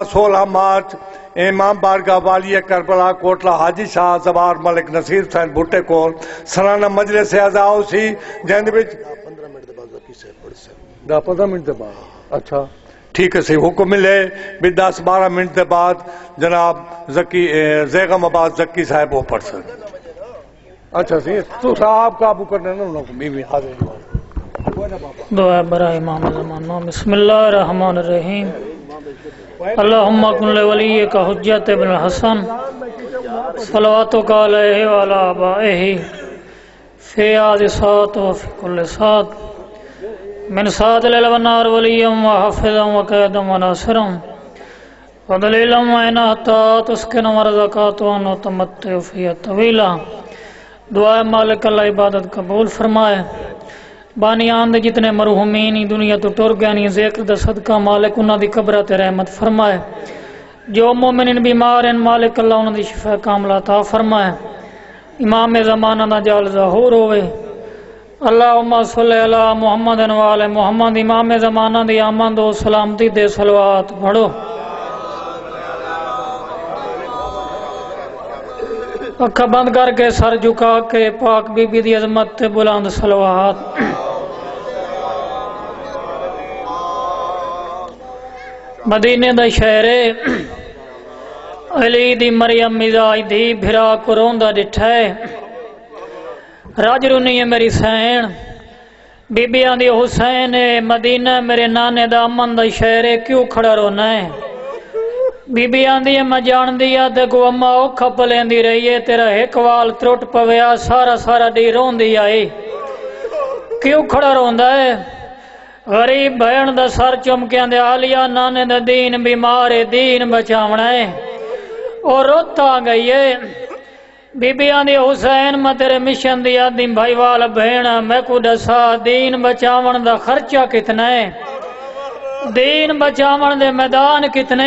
16 مارچ امام بارگاہ والی کربلا کوٹلا حاجی شاہ زوار ملک نصیر حسین بھٹے کو سالانہ مجلس اعزا سی جن 15 منٹ دے بعد اچھا ٹھیک ہے سی حکم ملے بھی 10-12 منٹ دے بعد جناب زکی زیغم آباد زکی صاحب وہ پڑھ سکتے اچھا سی تو صاحب قابو کرنے نا انہوں کو بیوی حاضر دعا برائے امام زمان بسم اللہ الرحمن الرحیم اللہم کن لولیک حجت ابن الحسن صلواتک علیہ وعلی آبائہ فی آذ سات و فی کل سات من سات لیل و نار ولیم و حفظم و قیدم و ناصرم و دلیلم و انہتات اسکن و رزقات و انو تمتع فی طویلہ دعا مالک اللہ عبادت قبول فرمائے بانیان دے جتنے مرحومین دنیا تو ٹر گئے نہیں ذکر دا صدقہ مالک انہاں دی قبرت رحمت فرمائے جو مومنین بیمار ہیں مالک اللہ انہاں دی شفا کاملہ عطا فرمائے امام زمانہ دا جال ظہور ہوئے اللہم صلی علی محمد و علی محمد امام زمانہ دی آمن دو سلامتی دے صلوات پڑھو اکھا بند کر کے سر جھکا کے پاک بی بی دی عظمت تے بلند صلوات مدینے دا شہر علی دی مریم مزاج دی بھرا کو روندا ڈٹھے راج رونی ہے میری سین بی بیاں دی حسین مدینہ میرے نانے دا امن دا شہر کیوں کھڑا رونا ہے بی بیاں دی میں جان دیا تے کو اما اوکھا پلیندی رہی ہے تیرا ایک وال ترٹ پویا سارا ڈی رون دی آئی کیوں کھڑا روندا ہے غریب بہن دا سر چمکیاں دے آلیا نانے دا دین بیمار دین بچاونا ہے اور روتا گئی ہے بی بیاں دی حسین میں تیرے مشن دیا دین بھائی والا بہن میں کو دسا دین بچاون دا خرچہ کتنا ہے دین بچاون دے میدان کتنے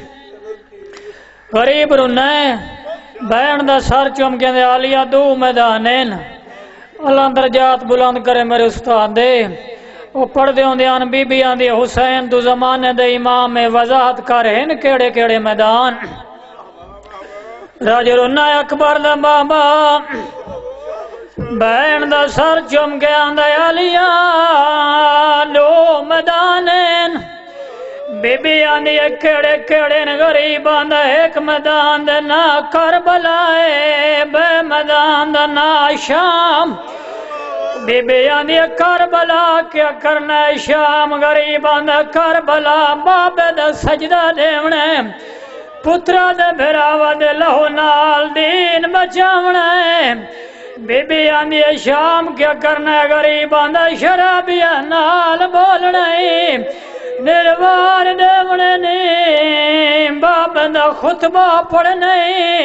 غریب رونے بہن دا سر چمکیاں دے آلیا دو میدانین اللہ درجات بلند کرے میرے استاد دے وہ پڑھ دے ہوں دیان بی بیاں دی حسین تو زمانے دے امام وضاحت کر ہیں کیڑے کیڑے میدان راج رونا اکبر دا بابا بہن دا سر چمکیاں دے آلیا دو میدانین بی بیاں دی کیڑے کیڑے غریباں دا ایک میدان دے نا کربلا ہے بے میدان دا نا شام بی بیاں دی کربلا کیا کرنا ہے شام غریباں دا کربلا بابے دا سجدہ دیونے پترا دے بھراوا دے لہو نال دین بچاونا ہے بی بیاں دی شام کیا کرنا ہے غریباں دا شرابیاں نال بولنا ہے نروار دیونے نہیں بابے دا خطبہ پڑھنے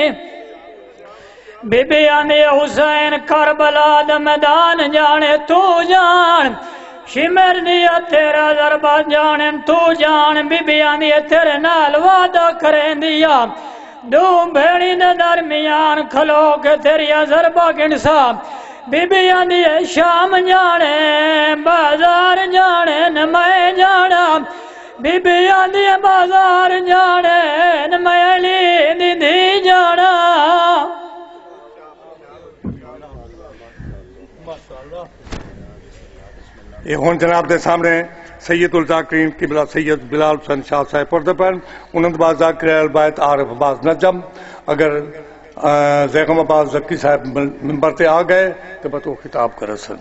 بی بیاں دی حسین کربلا دا میدان جانے تو جان شمر دیا تیرا ضربہ جانے تو جان بی بیاں دی تیرے نال وعدہ کریں دیا دو بھیڑی دے درمیان کھلو کے تیری ضربہ گنسا بی بیاں دی شام جانے بازار جانے نمائے جانا بی بیاں دی بازار جانے نمائے لی دی جانا یہ ہون جناب دے سامنے سید الذاکرین قبلہ سید بلال حسین شاہ صاحب پردے پر انہوں نے بعد ذاکر البیت عارف عباس نجم اگر زیغم عباس زکی صاحب ممبر تے آ گئے تو بس وہ خطاب کر سن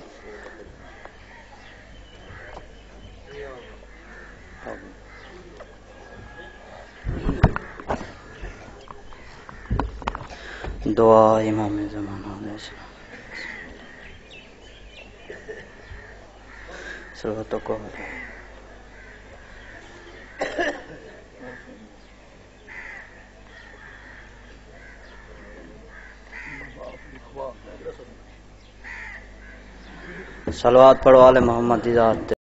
دعا امام زمانہ صلواتو کو صلوات پڑھو آل محمد دی ذات